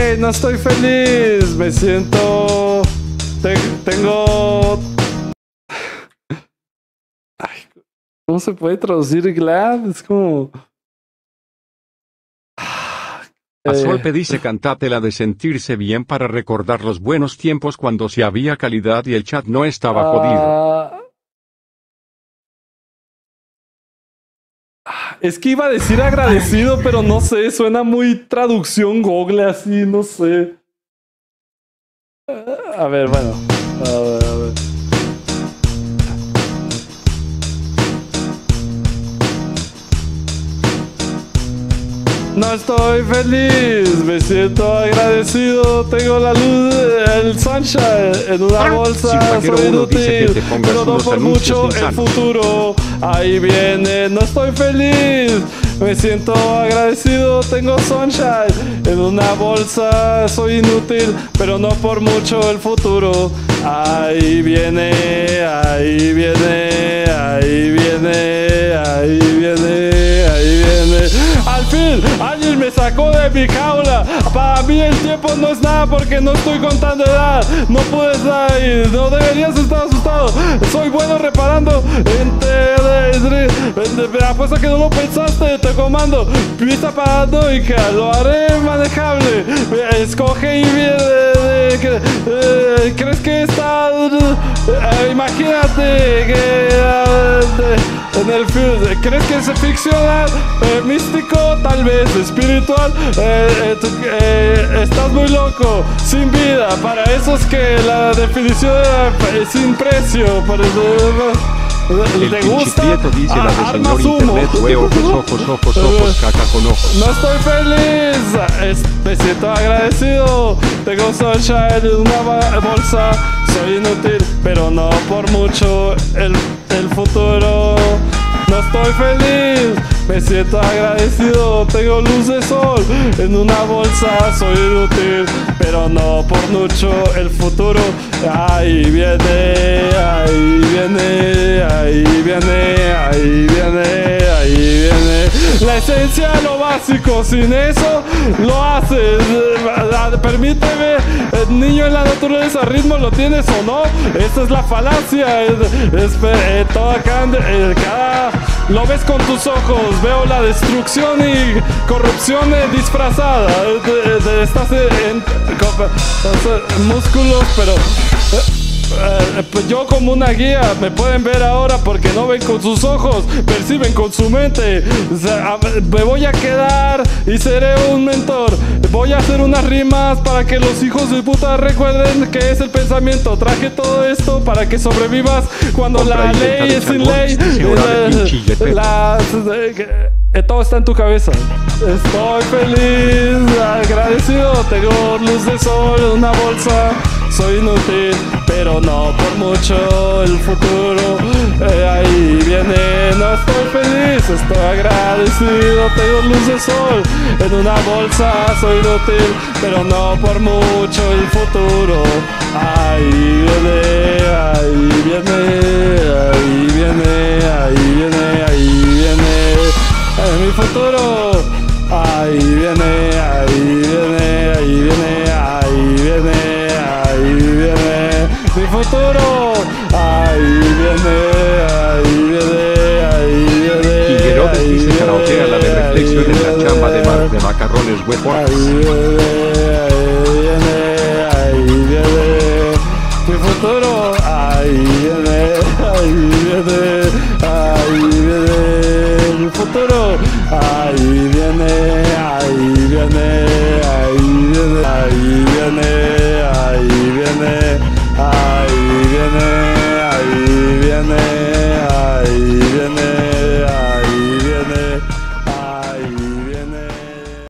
no estoy feliz. Me siento... tengo... Ay, ¿cómo se puede traducir glad? Es como... Asolpe dice cantátela de sentirse bien para recordar los buenos tiempos cuando sí había calidad y el chat no estaba jodido. Es que iba a decir agradecido, pero no sé, suena muy traducción Google así, no sé. A ver, bueno. A ver. No estoy feliz, me siento agradecido, tengo la luz, el sunshine en una bolsa, soy inútil, pero no por mucho el futuro, ahí viene, no estoy feliz, me siento agradecido, tengo sunshine en una bolsa, soy inútil, pero no por mucho el futuro, ahí viene, ahí viene, ahí viene, ahí viene, ahí viene, al fin. Alguien me sacó de mi jaula. Para mí el tiempo no es nada porque no estoy contando edad. No puedes estar ahí, no deberías estar asustado. Soy bueno reparando. Apuesto que no lo pensaste. Te comando. Pista paranoica. Lo haré manejable. Escoge y viene. ¿Crees que está? Imagínate que en el film. ¿Crees que es ficcional? Místico, tal vez espiritual. Estás muy loco, sin vida. Para esos que la definición es sin precio. Por eso, ¿te gusta? Dice la de armas señor humo. Ojos, caca con ojos. No estoy feliz, me siento agradecido. Tengo sunshine en una bolsa. Soy inútil, pero no por mucho el futuro. No estoy feliz, me siento agradecido. Tengo luz de sol en una bolsa. Soy inútil, pero no por mucho el futuro. Ahí viene, ahí viene, ahí viene, ahí viene, ahí viene. La esencia, lo básico, sin eso lo haces. Permíteme, niño en la naturaleza, ritmo lo tienes o no. Esa es la falacia. Todo cada lo ves con tus ojos, veo la destrucción y corrupción disfrazada. Estás en músculos, pero yo como una guía, me pueden ver ahora porque no ven con sus ojos, perciben con su mente. Me voy a quedar y seré un mentor. Voy a hacer unas rimas para que los hijos de puta recuerden que es el pensamiento. Traje todo esto para que sobrevivas cuando la ley es sin ley. Todo está en tu cabeza. Estoy feliz, agradecido. Tengo luz de sol en una bolsa. Soy inútil, pero no por mucho el futuro. Ahí viene, no estoy feliz, estoy agradecido. Tengo luz de sol en una bolsa. Soy inútil, pero no por mucho el futuro. Ahí viene, ahí viene, ahí viene, ahí viene, ahí viene. Mi futuro. Ahí viene, ahí viene, ahí viene, ahí viene. Ahí viene mi futuro, ahí viene, ahí viene, ahí viene. Figueroa dice karaokea la de reflexión en la chamba de macarrones huevos. Ahí viene mi futuro, ahí viene, ahí viene, ahí viene mi futuro, ahí viene, ahí viene, ahí viene, ahí viene, ahí viene.